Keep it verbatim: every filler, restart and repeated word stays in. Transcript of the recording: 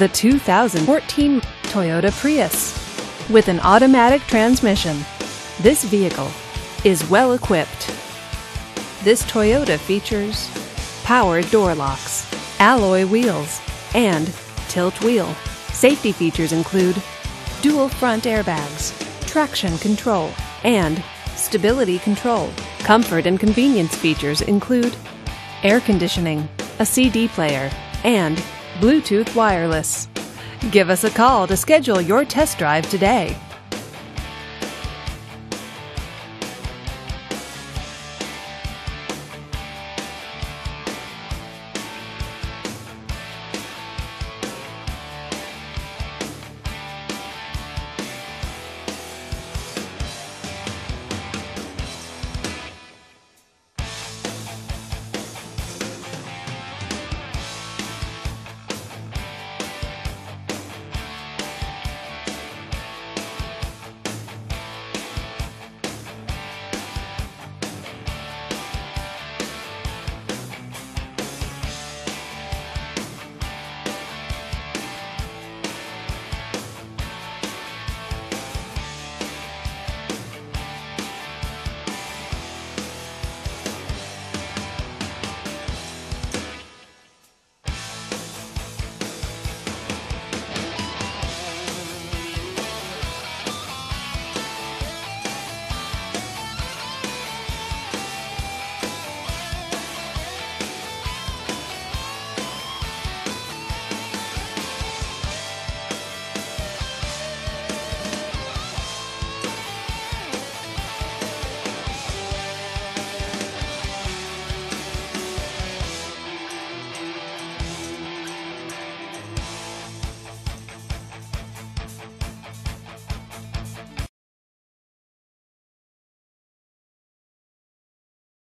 the two thousand fourteen Toyota Prius. With an automatic transmission, this vehicle is well equipped. This Toyota features power door locks, alloy wheels, and tilt wheel. Safety features include dual front airbags, traction control, and stability control. Comfort and convenience features include air conditioning, a C D player, and Bluetooth wireless. Give us a call to schedule your test drive today.